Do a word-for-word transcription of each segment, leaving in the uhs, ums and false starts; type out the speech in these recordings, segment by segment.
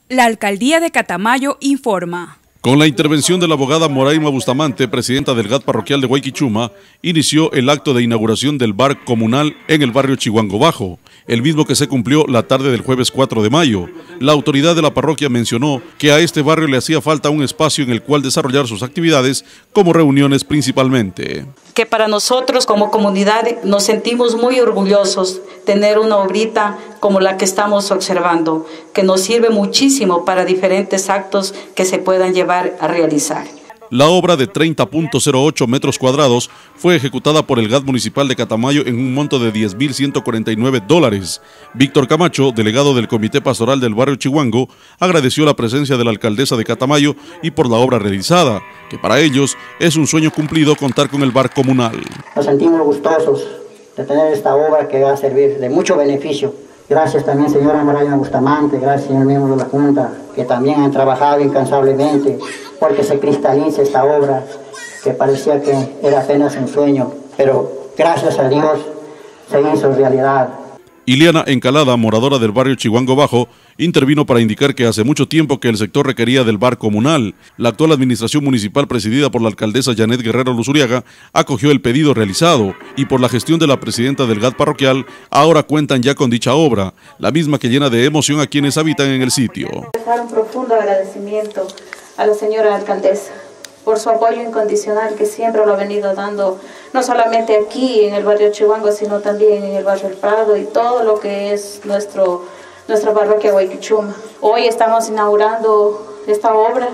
La Alcaldía de Catamayo informa. Con la intervención de la abogada Moraima Bustamante, presidenta del G A T parroquial de Guayquichuma, inició el acto de inauguración del bar comunal en el barrio Chihuango Bajo, el mismo que se cumplió la tarde del jueves cuatro de mayo. La autoridad de la parroquia mencionó que a este barrio le hacía falta un espacio en el cual desarrollar sus actividades, como reuniones principalmente. Que para nosotros como comunidad nos sentimos muy orgullosos tener una obrita como la que estamos observando, que nos sirve muchísimo para diferentes actos que se puedan llevar a realizar. La obra de treinta punto cero ocho metros cuadrados fue ejecutada por el G A T municipal de Catamayo en un monto de diez mil ciento cuarenta y nueve dólares. Víctor Camacho, delegado del Comité Pastoral del barrio Chihuango, agradeció la presencia de la alcaldesa de Catamayo y por la obra realizada, que para ellos es un sueño cumplido contar con el bar comunal. Nos sentimos gustosos de tener esta obra que va a servir de mucho beneficio. Gracias también, señora Moraima Bustamante, gracias, señor miembro de la Junta, que también han trabajado incansablemente porque se cristalice esta obra, que parecía que era apenas un sueño, pero gracias a Dios se hizo realidad. Iliana Encalada, moradora del barrio Chihuango Bajo, intervino para indicar que hace mucho tiempo que el sector requería del bar comunal. La actual administración municipal, presidida por la alcaldesa Janet Guerrero Luzuriaga, acogió el pedido realizado y por la gestión de la presidenta del G A T parroquial, ahora cuentan ya con dicha obra, la misma que llena de emoción a quienes habitan en el sitio. Dejar un profundo agradecimiento a la señora alcaldesa por su apoyo incondicional que siempre lo ha venido dando, no solamente aquí en el barrio Chihuango, sino también en el barrio El Prado y todo lo que es nuestro, nuestra parroquia Guayquichuma. Hoy estamos inaugurando esta obra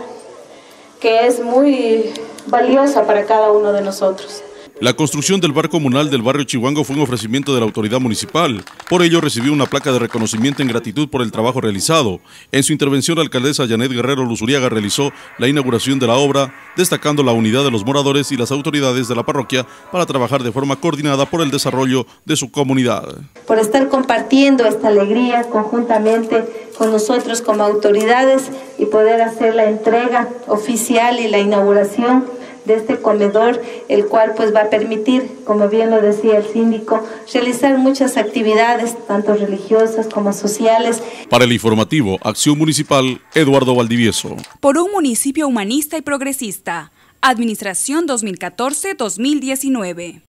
que es muy valiosa para cada uno de nosotros. La construcción del bar comunal del barrio Chihuango fue un ofrecimiento de la autoridad municipal. Por ello recibió una placa de reconocimiento en gratitud por el trabajo realizado. En su intervención, la alcaldesa Janet Guerrero Luzuriaga realizó la inauguración de la obra, destacando la unidad de los moradores y las autoridades de la parroquia para trabajar de forma coordinada por el desarrollo de su comunidad. Por estar compartiendo esta alegría conjuntamente con nosotros como autoridades y poder hacer la entrega oficial y la inauguración de este comedor, el cual pues va a permitir, como bien lo decía el síndico, realizar muchas actividades, tanto religiosas como sociales. Para el informativo Acción Municipal, Eduardo Valdivieso. Por un municipio humanista y progresista. Administración dos mil catorce a dos mil diecinueve.